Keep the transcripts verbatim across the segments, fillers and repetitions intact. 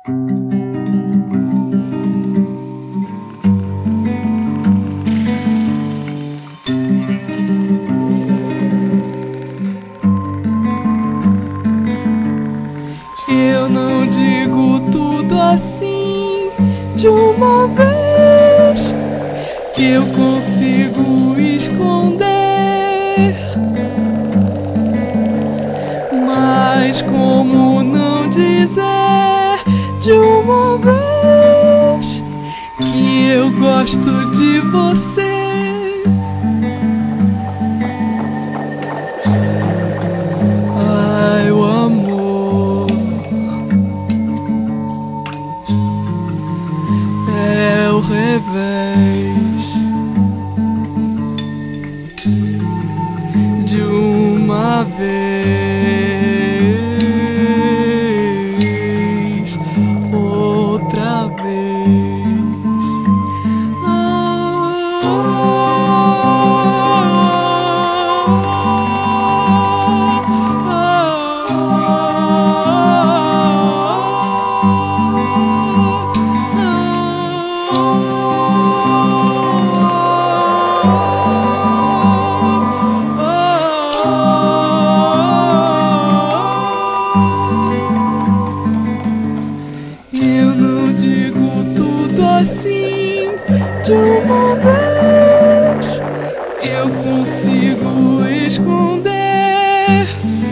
Eu não digo tudo assim de uma vez, que eu consigo esconder. Mas como não dizer de uma vez que eu gosto de você? Ai, o amor é o revés de uma vez, outra vez. Ah, eu não digo tudo assim de uma vez, eu consigo esconder.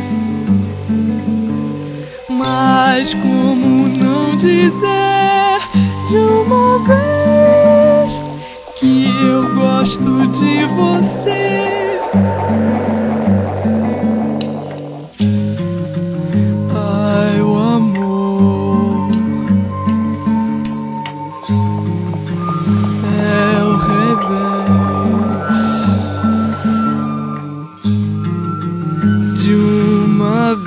Mas como não dizer de uma vez que eu gosto de você? Ai, o amor é o revés de uma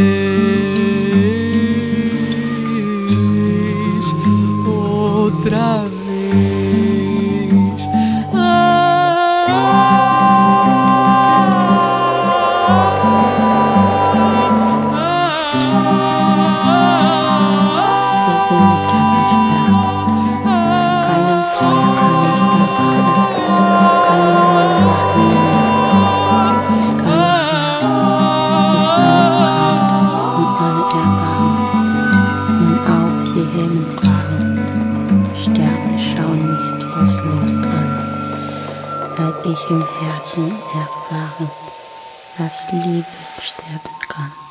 vez, outra vez. Seit ich im Herzen erfahre, dass Liebe sterben kann.